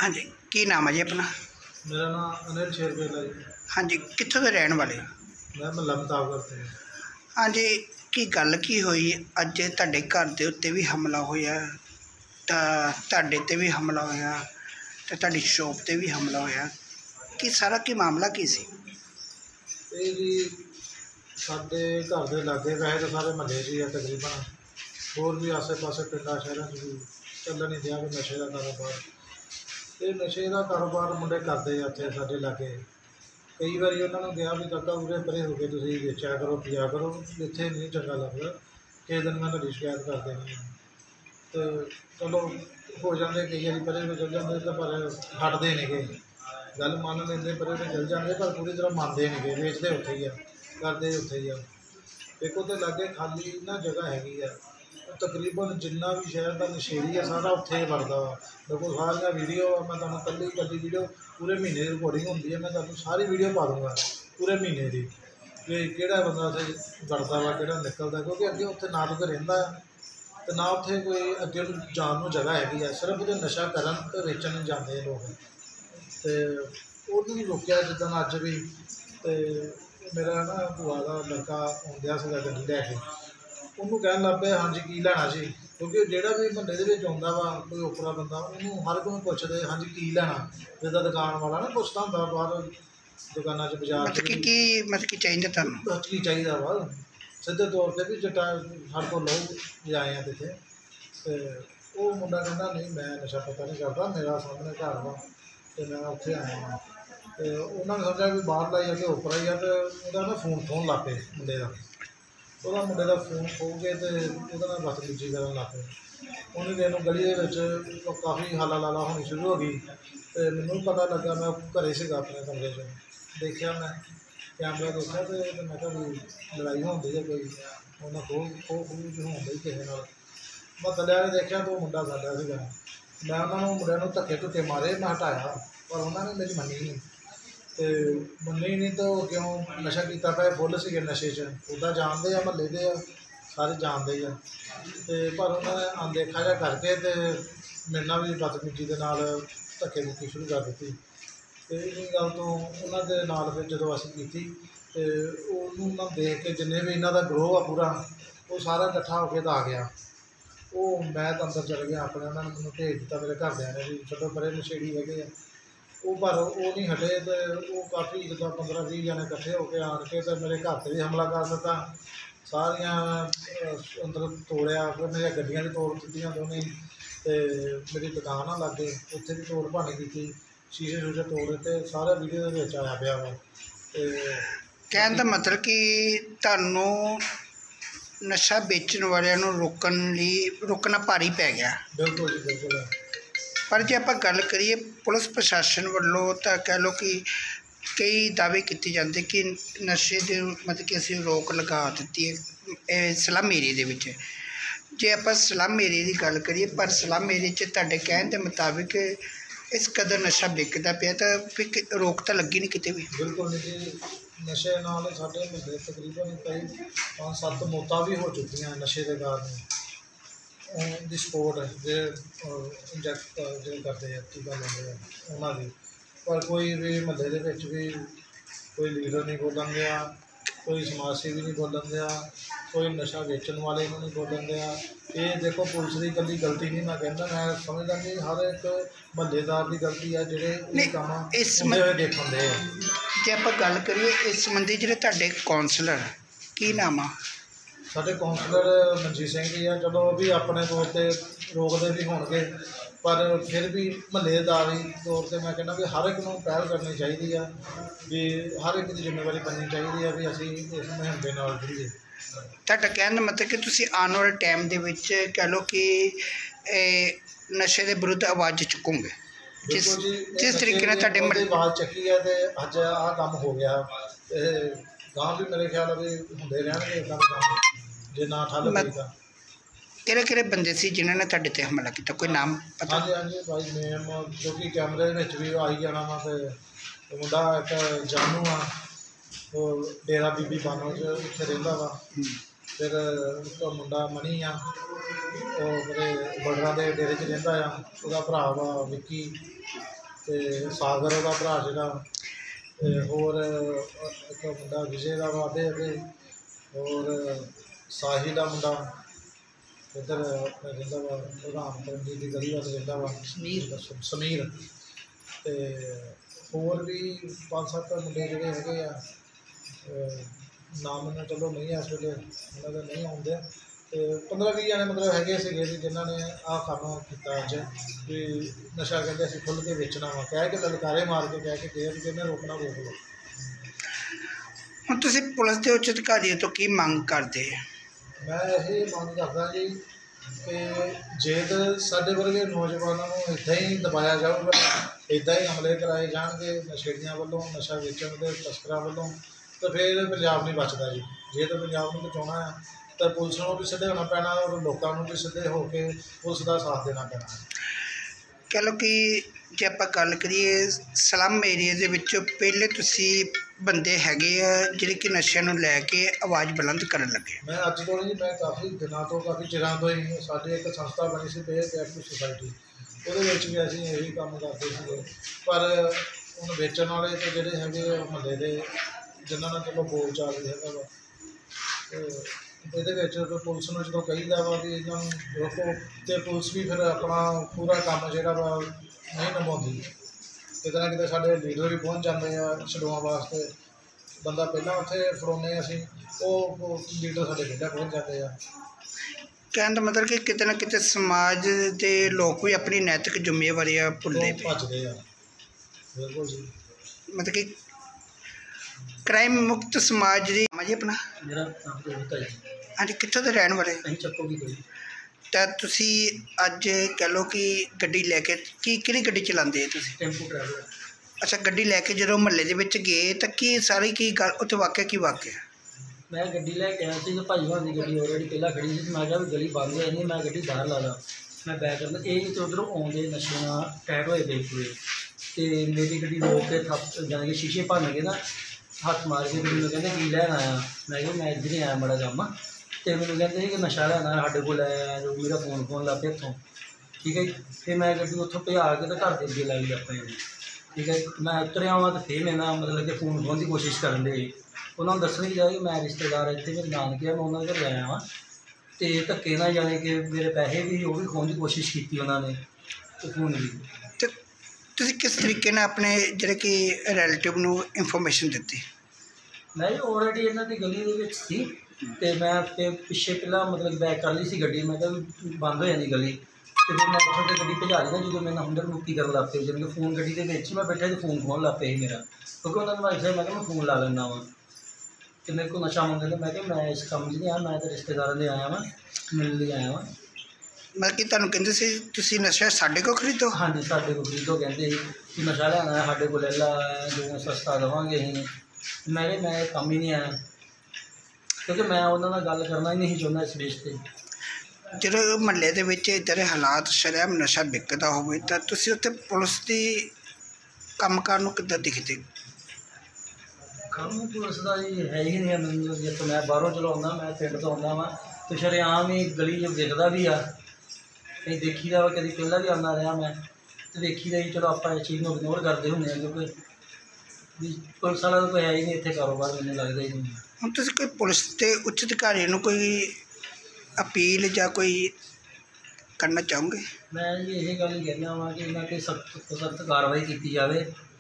हाँ जी, की नाम है जी अपना? मेरा नाम अनिल शेरवेला जी। हाँ जी, कित्थों दे रहने वाले? मैं महला मुताब करते हैं। हाँ जी, की गल की होई अज तुहाडे घर दे उत्ते भी हमला होया तुहाडे ते भी हमला होया ते तुहाडी शॉप ते भी हमला होया कि सारा की मामला की सी? ये जी साडे घर दे लागे वैसे तो सारे महल्ले जी है तकरीबन, होर भी आसे पासे पिंडां शहरां च भी चलन नहीं दिया कि नशे का कारोबार। ये नशे का कारोबार मुंडे करते उत्थे साडे लागे। कई बार उन्होंने कहा भी काका उरे परे हो के तुसीं बेचा करो पिया करो, इत्थे नहीं चंगा लगदा, किसी दिन मैं तुहाडी शिकायत कर देनी है। तो चलो हो जाते कई बार परे तो चल जाते तो पर हटते नहीं गए, गल मन लेंदे परे तो चल जाते पर पूरी तरह मनते नहीं गए, बेचते उत्थे ही आ, करते उत्थे ही आ। एक तो लागे खाली ना जगह हैगी आ, तकरीबन जिन्ना भी शहर का नशेड़ी है सारा उत्थे ही वड़दा वा। देखो सारिया वीडियो मैं तुहानूं कल्ली वीडियो पूरे महीने की रिकॉर्डिंग होंदी है, मैं तुहानूं सारी वीडियो पा दूँगा पूरे महीने की कि किहड़ा बंदा उत्थे वड़दा वा किहड़ा निकलदा, क्योंकि अगे उत्थे ना तो कोई रहिंदा तो ना उत्थे कोई अगे जान नूं जगह हैगी है, सिर्फ उत्थे नशा करन ते वेचण जांदे लोग। तो उहनूं रोकिया जिद्दां अज भी। तो मेरा ना भूआ का लड़का आउंदिया सीगा गड्डी लैके, ਉਹਨੂੰ ਕਹਿਣ ਲੱਗ ਪਿਆ ਹਾਂਜੀ ਕੀ ਲੈਣਾ ਸੀ, ਕਿਉਂਕਿ ਜਿਹੜਾ ਵੀ ਮਹੱਲੇ ਦੇ ਵਿੱਚ ਆਉਂਦਾ ਵਾ ਕੋਈ ਓਪਰਾ ਬੰਦਾ ਉਹਨੂੰ ਹਰ ਕੋਈ ਪੁੱਛਦੇ ਹਾਂਜੀ ਕੀ ਲੈਣਾ, ਜਿੱਦਾਂ ਦੁਕਾਨ ਵਾਲਾ ਨਾ ਪੁੱਛਦਾ ਹੁੰਦਾ ਬਾਹਰ ਦੁਕਾਨਾਂ 'ਚ ਬਾਜ਼ਾਰ 'ਚ मतलब कि चाहिए तुहानूं ਕੀ ਚਾਹੀਦਾ ਵਾ, ਸਿੱਧੇ ਤੌਰ 'ਤੇ ਵੀ ਜੱਟਾ ਹਰ ਕੋਲ ਲਓ ਜਾਏ ਆ ਇੱਥੇ। ਅਤੇ ਉਹ ਮੁੰਡਾ ਕਹਿੰਦਾ ਨਹੀਂ ਮੈਂ ਨਸ਼ਾ ਪਤਾ ਨਹੀਂ ਕਰਦਾ, ਮੇਰਾ ਸਾਹਮਣੇ ਘਰ ਵਾ ਅਤੇ ਮੈਂ ਉੱਥੇ ਆਇਆ ਵਾਂ। ਅਤੇ ਉਹਨਾਂ ਨੇ ਸਮਝਿਆ ਵੀ ਬਾਹਰਲਾ ਹੀ ਆ ਕਿ ਓਪਰਾ ਹੀ ਆ, ਅਤੇ ਉਹਦਾ ਨਾ ਫੋਨ ਲੱਗ ਪਏ ਮੁੰਡੇ ਦਾ, ਉਹਦਾ ਮੁੰਡੇ ਦਾ ਫੋਨ ਖੋਹ ਕੇ ਅਤੇ ਉਹਦੇ ਨਾਲ ਬਦਤਮੀਜ਼ੀ ਕਰਨ ਲੱਗ ਪਏ। ਉਹਨੇ ਦਿਨ ਨੂੰ ਗਲੀ ਦੇ ਵਿੱਚ ਕਾਫੀ ਹਾਲਾ ਲਾਲਾ ਹੋਣੀ ਸ਼ੁਰੂ ਹੋ ਗਈ। ਅਤੇ ਮੈਨੂੰ ਵੀ ਪਤਾ ਲੱਗਾ, ਮੈਂ ਘਰੇ ਸੀਗਾ ਆਪਣੇ ਕਮਰੇ 'ਚ, ਦੇਖਿਆ ਮੈਂ ਕੈਮਰਾ ਦੇਖਿਆ ਅਤੇ ਮੈਂ ਕਿਹਾ ਵੀ ਲੜਾਈ ਹੁੰਦੀ ਹੈ ਕੋਈ, ਉਹਨਾਂ ਖੋਹ ਹੁੰਦੀ ਕਿਸੇ ਨਾਲ। ਮੈਂ ਥੱਲੇ ਨੇ ਦੇਖਿਆ ਤਾਂ ਉਹ ਮੁੰਡਾ ਸਾਡਾ ਸੀਗਾ। ਮੈਂ ਉਹਨਾਂ ਨੂੰ ਮੁੰਡਿਆਂ ਨੂੰ ਧੱਕੇ ਧੁੱਕੇ ਮਾਰੇ, ਮੈਂ ਹਟਾਇਆ ਪਰ ਉਹਨਾਂ ਨੇ ਮੇਰੀ ਮੰਨੀ ਨਹੀਂ। ਅਤੇ ਮੰਨੀ ਨਹੀਂ ਤਾਂ ਉਹ ਕਿਉਂ ਨਸ਼ਾ ਕੀਤਾ ਪਿਆ ਫੁੱਲ ਸੀਗੇ ਨਸ਼ੇ 'ਚ, ਉੱਦਾਂ ਜਾਣਦੇ ਆ ਮਹੱਲੇ ਦੇ ਆ ਸਾਰੇ ਜਾਣਦੇ ਹੀ ਆ। ਅਤੇ ਪਰ ਉਹਨਾਂ ਨੇ ਅਣਦੇਖਾ ਜਿਹਾ ਕਰਕੇ ਅਤੇ ਮੇਰੇ ਨਾਲ ਵੀ ਬਦਤਮੀਜ਼ੀ ਦੇ ਨਾਲ ਧੱਕੇ ਮੁੱਕੀ ਸ਼ੁਰੂ ਕਰ ਦਿੱਤੀ। ਅਤੇ ਇਹ ਗੱਲ ਤੋਂ ਉਹਨਾਂ ਦੇ ਨਾਲ ਫਿਰ ਜਦੋਂ ਅਸੀਂ ਕੀਤੀ ਅਤੇ ਉਹਨੂੰ ਨਾ ਦੇਖ ਕੇ ਜਿੰਨੇ ਵੀ ਇਹਨਾਂ ਦਾ ਗਰੋਹ ਆ ਪੂਰਾ ਉਹ ਸਾਰਾ ਇਕੱਠਾ ਹੋ ਕੇ ਤਾਂ ਆ ਗਿਆ। ਉਹ ਮੈਂ ਤਾਂ ਅੰਦਰ ਚਲੇ ਗਿਆ ਆਪਣੇ, ਉਹਨਾਂ ਨੇ ਮੈਨੂੰ ਭੇਜ ਦਿੱਤਾ ਮੇਰੇ ਘਰਦਿਆਂ ਨੇ ਵੀ ਛੱਡੋ ਪਰੇ ਨਸ਼ੇੜੀ ਹੈਗੇ ਆ। ਉਹ ਪਰ ਉਹ ਨਹੀਂ ਹਟੇ ਅਤੇ ਉਹ ਕਾਫੀ ਜਿੱਦਾਂ 15-20 ਜਣੇ ਇਕੱਠੇ ਹੋ ਕੇ ਆਣ ਕੇ ਅਤੇ ਮੇਰੇ ਘਰ 'ਤੇ ਵੀ ਹਮਲਾ ਕਰ ਦਿੱਤਾ। ਸਾਰੀਆਂ ਅੰਦਰ ਤੋੜਿਆ, ਫਿਰ ਮੇਰੀਆਂ ਗੱਡੀਆਂ ਵੀ ਤੋੜ ਦਿੱਤੀਆਂ ਦੋਨੇ, ਅਤੇ ਮੇਰੀ ਦੁਕਾਨ ਆ ਲਾਗੇ ਉੱਥੇ ਵੀ ਤੋੜ ਭੰਨ ਕੀਤੀ, ਸ਼ੀਸ਼ੇ ਸ਼ੂਸ਼ੇ ਤੋੜ ਦਿੱਤੇ, ਸਾਰਾ ਵੀਡੀਓ ਦੇ ਵਿੱਚ ਆਇਆ ਪਿਆ ਵਾ। ਅਤੇ ਕਹਿਣ ਦਾ ਮਤਲਬ ਕਿ ਤੁਹਾਨੂੰ ਨਸ਼ਾ ਵੇਚਣ ਵਾਲਿਆਂ ਨੂੰ ਰੋਕਣਾ ਭਾਰੀ ਪੈ ਗਿਆ। ਬਿਲਕੁਲ ਜੀ ਬਿਲकुल। पर जे आप गल करिए पुलिस प्रशासन वालों तो कह लो कि कई दावे किए जाते कि नशे के मतलब कि असीं रोक लगा दी है स्लम एरिए के। जे आप स्लम एरिए की गल करिए पर स्लम एरिए तुहाडे कहण के मुताबिक इस कदर नशा विकदा पिया तो फिर रोक तो लगी नहीं किते भी। बिल्कुल नहीं जी, नशे नाल साडे मुहल्ले तकरीबन कई 5-7 मौतां भी हो चुकी नशे के कारण। ऑन दी स्पॉट जे इंजैक्ट जो करते हैं टीका लाते हैं उन्होंने, पर कोई भी महल्ले दे विच भी कोई लीडर नहीं बोलन दिया, कोई समाज सेवी नहीं बोलन दिया, कोई नशा बेचण वाले नहीं बोलन दिया। ये देखो पुलिस की कल्ली गलती नहीं, मैं कहता मैं समझदा नहीं हर एक महल्लेदार की गलती है ਜਿਹੜੇ ਕੰਮ ਹੁੰਦੇ ਹੋਏ ਦੇਖਣ ਦੇ। जे आप गल करिए इस संबंधी ਜਿਹੜੇ ਤੁਹਾਡੇ काउंसलर की नाम आ? ਸਾਡੇ काउंसलर मनजीत सिंह जी है। चलो भी अपने तौर पर रोकते भी होंगे पर फिर भी महल्लेदारी तौर पर मैं कहना भी हर एक नूं पहल करनी चाहिए है, भी हर एक की जिम्मेवारी बननी चाहिए है भी असीं इस मुहिम दे नाल जुड़ीए। ਤੁਹਾਡਾ ਕਹਿਣ ਦਾ ਮਤਲਬ ਕਿ ਤੁਸੀਂ ਆਉਣ ਵਾਲੇ ਟਾਈਮ ਦੇ ਵਿੱਚ ਕਹਿ ਲਓ ਕਿ ਨਸ਼ੇ ਦੇ ਵਿਰੁੱਧ ਆਵਾਜ਼ ਚੁੱਕੋਗੇ। ਜਿਸ ਤਰੀਕੇ ਨਾਲ ਤੁਹਾਡੇ ਆਵਾਜ਼ ਚੱਕੀ ਹੈ ਅਤੇ ਅੱਜ ਆਹ ਕੰਮ ਹੋ ਗਿਆ, ਗਾਂ ਵੀ ਮੇਰੇ ਖਿਆਲ ਵੀ ਹੁੰਦੇ ਰਹਿਣਗੇ ਇੱਦਾਂ ਦੇ ਕੰਮ ਜੇ ਨਾ ਠੱਲ ਪਈ ਤਾਂ। ਕਿਹੜੇ ਬੰਦੇ ਸੀ ਜਿਨ੍ਹਾਂ ਨੇ ਤੁਹਾਡੇ 'ਤੇ ਹਮਲਾ ਕੀਤਾ, ਕੋਈ ਨਾਮ ਪਤਾ? ਹਾਂਜੀ ਭਾਈ ਨੇਮ ਜੋ ਕਿ ਕੈਮਰੇ ਦੇ ਵਿੱਚ ਵੀ ਆਈ ਜਾਣਾ ਵਾ। ਅਤੇ ਮੁੰਡਾ ਇੱਕ ਜਾਨੂ ਆ, ਉਹ ਡੇਰਾ ਬੀਬੀ ਬਾਨੋ 'ਚ ਇੱਥੇ ਰਹਿੰਦਾ ਵਾ। ਫਿਰ ਇੱਕ ਮੁੰਡਾ ਮਨੀ ਆ, ਉਹ ਮੇਰੇ ਬਰਡਰਾਂ ਦੇ ਡੇਰੇ 'ਚ ਰਹਿੰਦਾ ਆ, ਉਹਦਾ ਭਰਾ ਵਾ ਵਿੱਕੀ। ਤੇ ਸਾਗਰ ਉਹਦਾ ਭਰਾ ਜਿਹੜਾ, ਤੇ ਹੋਰ ਇੱਕ ਮੁੰਡਾ ਵਿਜੇ ਦਾ ਵਾ ਅੱਗੇ, ਹੋਰ ਸਾਹਿਲ ਦਾ ਮੁੰਡਾ ਇੱਧਰ ਆਪਣਾ ਰਹਿੰਦਾ ਵਾ ਪ੍ਰਧਾਨ ਕਰਮਜੀਤ ਦੀ ਗਲੀ ਵੱਲ ਰਹਿੰਦਾ ਵਾ ਸਮੀਰ, ਤੇ ਹੋਰ ਵੀ 5-7 ਮੁੰਡੇ ਜਿਹੜੇ ਹੈਗੇ ਆ, ਨਾਮ ਮੈਨੂੰ ਚਲੋ ਨਹੀਂ ਇਸ ਵੇਲੇ ਉਹਨਾਂ ਦਾ ਨਹੀਂ ਆਉਂਦੇ, ਤੇ 15-20 ਜਣੇ ਮਤਲਬ ਹੈਗੇ ਸੀਗੇ ਜੀ ਜਿਨ੍ਹਾਂ ਨੇ ਆਹ ਕੰਮ ਕੀਤਾ ਅੱਜ ਵੀ ਨਸ਼ਾ ਕਹਿੰਦੇ ਅਸੀਂ ਖੁੱਲ੍ਹ ਕੇ ਵੇਚਣਾ ਵਾ, ਕਹਿ ਕੇ ਲਲਕਾਰੇ ਮਾਰ ਕੇ ਕਹਿ ਕੇ ਕਿਹਾ ਵੀ ਜਿਹਨੇ ਰੋਕਣਾ ਰੋਕ ਲਓ। ਹੁਣ ਤੁਸੀਂ ਪੁਲਿਸ ਦੇ ਉੱਚ ਅਧਿਕਾਰੀਆਂ ਤੋਂ ਕੀ ਮੰਗ ਕਰਦੇ? ਮੈਂ ਇਹ ਮੰਗ ਕਰਦਾ ਜੀ ਕਿ ਜੇ ਤਾਂ ਸਾਡੇ ਵਰਗੇ ਨੌਜਵਾਨਾਂ ਨੂੰ ਇੱਦਾਂ ਹੀ ਦਬਾਇਆ ਜਾਊਗਾ, ਇੱਦਾਂ ਹੀ ਹਮਲੇ ਕਰਾਏ ਜਾਣਗੇ ਨਸ਼ੇੜੀਆਂ ਵੱਲੋਂ, ਨਸ਼ਾ ਵੇਚਣ ਦੇ ਤਸਕਰਾਂ ਵੱਲੋਂ, ਤਾਂ ਫਿਰ ਪੰਜਾਬ ਨਹੀਂ ਬਚਦਾ ਜੀ। ਜੇ ਤਾਂ ਪੰਜਾਬ ਨੂੰ ਬਚਾਉਣਾ ਹੈ ਤਾਂ ਪੁਲਿਸ ਨੂੰ ਵੀ ਸਿੱਧੇ ਹੋਣਾ ਪੈਣਾ, ਔਰ ਲੋਕਾਂ ਨੂੰ ਵੀ ਸਿੱਧੇ ਹੋ ਕੇ ਪੁਲਿਸ ਦਾ ਸਾਥ ਦੇਣਾ ਪੈਣਾ। ਕਹਿ ਲਓ ਕਿ ਜੇ ਆਪਾਂ ਗੱਲ ਕਰੀਏ ਸਲਮ ਏਰੀਏ ਦੇ ਵਿੱਚੋਂ ਪਹਿਲੇ ਤੁਸੀਂ ਬੰਦੇ ਹੈਗੇ ਆ ਜਿਹੜੇ ਕਿ ਨਸ਼ਿਆਂ ਨੂੰ ਲੈ ਕੇ ਆਵਾਜ਼ ਬੁਲੰਦ ਕਰਨ ਲੱਗੇ। ਮੈਂ ਅੱਜ ਤੋਂ ਨਹੀਂ, ਮੈਂ ਕਾਫੀ ਦਿਨਾਂ ਤੋਂ, ਕਾਫੀ ਚਿਰਾਂ ਤੋਂ ਹੀ ਸਾਡੇ ਇੱਕ ਸੰਸਥਾ ਬਣੀ ਸੀ ਪੇਅਰ ਐਕਟਿਵ ਸੁਸਾਇਟੀ, ਉਹਦੇ ਵਿੱਚ ਵੀ ਅਸੀਂ ਇਹੀ ਕੰਮ ਕਰਦੇ ਸੀਗੇ। ਪਰ ਹੁਣ ਵੇਚਣ ਵਾਲੇ ਤੇ ਜਿਹੜੇ ਹੈਗੇ ਮੁਹੱਲੇ ਦੇ ਜਿਨ੍ਹਾਂ ਨਾਲ ਚਲੋ ਬੋਲ ਚਾਲ ਵੀ ਹੈਗਾ ਵਾ, ਤੇ ਇਹਦੇ ਵਿੱਚ ਪੁਲਿਸ ਨੂੰ ਜਦੋਂ ਕਹੀਦਾ ਵਾ ਵੀ ਇਹਨਾਂ ਨੂੰ ਰੋਕੋ, ਤੇ ਪੁਲਿਸ ਵੀ ਫਿਰ ਆਪਣਾ ਪੂਰਾ ਕੰਮ ਜਿਹੜਾ ਵਾ ਨਹੀਂ ਨਿਭਾਉਂਦੀ। ਕਿਤੇ ਨਾ ਕਿਤੇ ਸਾਡੇ ਲੀਡਰ ਵੀ ਪਹੁੰਚ ਜਾਂਦੇ ਆ ਛਡਵਾਉਣ ਵਾਸਤੇ, ਬੰਦਾ ਪਹਿਲਾਂ ਉੱਥੇ ਫੜਾਉਂਦੇ ਅਸੀਂ, ਉਹ ਲੀਡਰ ਸਾਡੇ ਪਹਿਲਾਂ ਪਹੁੰਚ ਜਾਂਦੇ ਆ। ਕਹਿਣ ਦਾ ਮਤਲਬ ਕਿ ਕਿਤੇ ਨਾ ਕਿਤੇ ਸਮਾਜ ਦੇ ਲੋਕ ਵੀ ਆਪਣੀ ਨੈਤਿਕ ਜ਼ਿੰਮੇਵਾਰੀਆਂ ਭੁੱਲਦੇ ਪਏ, ਭੱਜਦੇ ਆ। ਬਿਲਕੁਲ ਜੀ, ਮਤਲਬ ਕਿ ਕ੍ਰਾਈਮ ਮੁਕਤ ਸਮਾਜ ਦੀ ਜੀ ਆਪਣਾ ਮੇਰਾ ਨਾਮ ਰੋਹਿਤ ਹੈ ਜੀ। ਹਾਂਜੀ, ਕਿੱਥੋਂ ਦੇ ਰਹਿਣ ਵਾਲੇ? ਅਸੀਂ ਚੱਕੋ ਦੀ ਕੋਈ। ਤਾਂ ਤੁਸੀਂ ਅੱਜ ਕਹਿ ਲਓ ਕਿ ਗੱਡੀ ਲੈ ਕੇ ਕਿਹੜੀ ਗੱਡੀ ਚਲਾਉਂਦੇ ਤੁਸੀਂ? Tempo traveller. ਅੱਛਾ, ਗੱਡੀ ਲੈ ਕੇ ਜਦੋਂ ਮੁਹੱਲੇ ਦੇ ਵਿੱਚ ਗਏ ਤਾਂ ਕੀ ਸਾਰੀ ਕੀ ਗੱਲ ਉੱਥੇ ਵਾਕਿਆ ਕੀ ਵਾਕਿਆ? ਮੈਂ ਗੱਡੀ ਲੈ ਕੇ ਆਇਆ ਸੀ, ਭਾਈ ਹੋਣ ਦੀ ਗੱਡੀ ਆਲਰੇਡੀ ਪਹਿਲਾਂ ਖੜੀ ਸੀ। ਮੈਂ ਕਿਹਾ ਵੀ ਗਲੀ ਬੰਦ ਹੋਈ ਨਹੀਂ, ਮੈਂ ਗੱਡੀ ਬਾਹਰ ਲਾ ਲਾ, ਮੈਂ ਬੈਕ ਕਰਨਾ। ਇਹ ਤਾਂ ਉੱਧਰੋਂ ਆਉਂਦੇ ਨਸ਼ੇ ਨਾਲ ਟੈਟ ਹੋਏ ਪਏ ਪੂਰੇ, ਅਤੇ ਮੇਰੀ ਗੱਡੀ ਰੋਕ ਕੇ ਥੱਪ ਜਾਣੀ ਕਿ ਸ਼ੀਸ਼ੇ ਭੰਨ ਕੇ ਨਾ ਹੱਥ ਮਾਰ ਕੇ ਮੈਨੂੰ ਕਹਿੰਦੇ ਕੀ ਲੈਣ ਆਇਆ। ਮੈਂ ਕਿਹਾ ਮੈਂ ਇੱਧਰ ਹੀ ਆਇਆ ਮਾੜਾ ਕੰਮ, ਅਤੇ ਮੈਨੂੰ ਕਹਿੰਦੇ ਕਿ ਨਸ਼ਾ ਲੈਣਾ ਸਾਡੇ ਕੋਲ ਆਇਆ, ਜੋ ਮੇਰਾ ਫੋਨ ਲਾ ਪਿਆ ਇੱਥੋਂ, ਠੀਕ ਹੈ ਜੀ। ਫਿਰ ਮੈਂ ਗੱਡੀ ਉੱਥੋਂ ਭਜਾ ਕੇ ਤਾਂ ਘਰ ਦੇ ਅੱਗੇ ਲੱਗ ਆਪਣੇ, ਠੀਕ ਹੈ। ਮੈਂ ਉਤਰਿਆ ਵਾਂ ਤਾਂ ਫਿਰ ਮੇਰੇ ਨਾਲ ਮਤਲਬ ਕਿ ਫੋਨ ਖੋਹਣ ਦੀ ਕੋਸ਼ਿਸ਼ ਕਰਨ ਦੇ। ਉਹਨਾਂ ਨੂੰ ਦੱਸਣ ਕਿ ਜਾਏ ਮੈਂ ਰਿਸ਼ਤੇਦਾਰ ਇੱਥੇ ਮੇਰੇ ਨਾਨਕੇ ਆ, ਮੈਂ ਉਹਨਾਂ ਦੇ ਘਰ ਆਇਆ ਵਾਂ, ਅਤੇ ਧੱਕੇ ਨਾਲ ਜਾਣੀ ਕਿ ਮੇਰੇ ਪੈਸੇ ਵੀ ਉਹ ਵੀ ਖੋਹਣ ਦੀ ਕੋਸ਼ਿਸ਼ ਕੀਤੀ ਉਹਨਾਂ ਨੇ, ਅਤੇ ਫੋਨ ਵੀ। ਅਤੇ ਤੁਸੀਂ ਕਿਸ ਤਰੀਕੇ ਨਾਲ ਆਪਣੇ ਜਿਹੜੇ ਕਿ ਰਿਲੇਟਿਵ ਨੂੰ ਇਨਫੋਰਮੇਸ਼ਨ ਦਿੱਤੀ? ਮੈਂ ਜੀ ਆਲਰੇਡੀ ਇਹਨਾਂ ਦੀ ਗਲੀ ਦੇ ਵਿੱਚ ਸੀ, ਅਤੇ ਮੈਂ ਪਿੱਛੇ ਪਹਿਲਾਂ ਮਤਲਬ ਬੈਕ ਕਰ ਲਈ ਸੀ ਗੱਡੀ। ਮੈਂ ਕਿਹਾ ਵੀ ਬੰਦ ਹੋ ਜਾਂਦੀ ਗਲੀ, ਅਤੇ ਫਿਰ ਮੈਂ ਉੱਥੋਂ ਤੇ ਗੱਡੀ ਭਜਾ ਲਈ ਨਾ। ਜਦੋਂ ਮੇਰੇ ਨਾਲ ਹੁੰਦਰ ਮੁਕਤੀ ਕਰਨ ਲੱਗ ਪਏ, ਜਿਵੇਂ ਫੋਨ ਗੱਡੀ ਦੇ ਵਿੱਚ ਹੀ ਮੈਂ ਬੈਠਾ ਅਤੇ ਫੋਨ ਖੋਹਣ ਲੱਗ ਪਏ ਸੀ ਮੇਰਾ, ਕਿਉਂਕਿ ਉਹਨਾਂ ਨੂੰ ਮੈਂ ਕਿਹਾ ਮੈਂ ਫੋਨ ਲਾ ਲੈਂਦਾ ਵਾਂ, ਅਤੇ ਮੇਰੇ ਕੋਲ ਨਸ਼ਾ ਮੰਗਦੇ। ਮੈਂ ਕਿਹਾ ਮੈਂ ਇਸ ਕੰਮ 'ਚ ਨਹੀਂ ਆਇਆ, ਮੈਂ ਤਾਂ ਰਿਸ਼ਤੇਦਾਰਾਂ ਦੇ ਆਇਆ ਵਾਂ, ਮਿਲਣ ਲਈ ਆਇਆ ਵਾਂ। ਮਤਲਬ ਕਿ ਤੁਹਾਨੂੰ ਕਹਿੰਦੇ ਸੀ ਤੁਸੀਂ ਨਸ਼ਾ ਸਾਡੇ ਕੋਲ ਖਰੀਦੋ? ਹਾਂਜੀ, ਸਾਡੇ ਕੋਲ ਖਰੀਦੋ, ਕਹਿੰਦੇ ਸੀ ਕਿ ਨਸ਼ਾ ਲੈਣਾ ਸਾਡੇ ਕੋਲ ਲੈ ਲਾ, ਜੋ ਸਸਤਾ ਦੇਵਾਂਗੇ ਅਸੀਂ। ਮੈਂ ਕਿਹਾ ਮੈਂ ਕੰਮ ਹੀ ਨਹੀਂ ਆਇਆ, ਕਿਉਂਕਿ ਮੈਂ ਉਹਨਾਂ ਨਾਲ ਗੱਲ ਕਰਨਾ ਹੀ ਨਹੀਂ ਚਾਹੁੰਦਾ ਇਸ ਬੇਸ 'ਤੇ। ਜਦੋਂ ਮੁਹੱਲੇ ਦੇ ਵਿੱਚ ਇੱਧਰ ਦੇ ਹਾਲਾਤ ਸ਼ਰੇਆਮ ਨਸ਼ਾ ਵਿਕਦਾ ਹੋਵੇ ਤਾਂ ਤੁਸੀਂ ਉੱਥੇ ਪੁਲਿਸ ਦੀ ਕੰਮਕਾਰ ਨੂੰ ਕਿੱਦਾਂ ਦਿਖਦੇ? ਕੰਮ ਪੁਲਿਸ ਦਾ ਜੀ ਹੈ ਹੀ ਨਹੀਂ। ਮੈਨੂੰ ਜਿੱਥੋਂ ਮੈਂ ਬਾਹਰੋਂ ਚਲੋ ਆਉਂਦਾ, ਮੈਂ ਪਿੰਡ ਤੋਂ ਆਉਂਦਾ ਵਾਂ, ਅਤੇ ਸ਼ਰੇਆਮ ਹੀ ਗਲੀ 'ਚ ਦਿਖਦਾ ਵੀ ਆ, ਕਈ ਦੇਖੀਦਾ ਵਾ, ਕਦੀ ਪਹਿਲਾਂ ਵੀ ਆਉਂਦਾ ਰਿਹਾ ਮੈਂ, ਅਤੇ ਦੇਖੀਦਾ ਜੀ। ਚਲੋ ਆਪਾਂ ਇਸ ਚੀਜ਼ ਨੂੰ ਇਗਨੋਰ ਕਰਦੇ ਹੁੰਦੇ ਹਾਂ, ਕਿਉਂਕਿ ਵੀ ਪੁਲਿਸ ਵਾਲਾ ਤਾਂ ਕੋਈ ਹੈ ਹੀ ਨਹੀਂ ਇੱਥੇ ਕਾਰੋਬਾਰ, ਮੈਨੂੰ ਲੱਗਦਾ ਹੀ ਨਹੀਂ। ਹੁਣ ਤੁਸੀਂ ਕੋਈ ਪੁਲਿਸ ਦੇ ਉੱਚ ਅਧਿਕਾਰੀ ਨੂੰ ਕੋਈ ਅਪੀਲ ਜਾਂ ਕੋਈ ਕਰਨਾ ਚਾਹੋਗੇ? ਮੈਂ ਜੀ ਇਹ ਗੱਲ ਹੀ ਕਹਿਣਾ ਵਾ ਕਿ ਇਹਨਾਂ 'ਤੇ ਸਖਤ ਤੋਂ ਸਖਤ ਕਾਰਵਾਈ ਕੀਤੀ ਜਾਵੇ,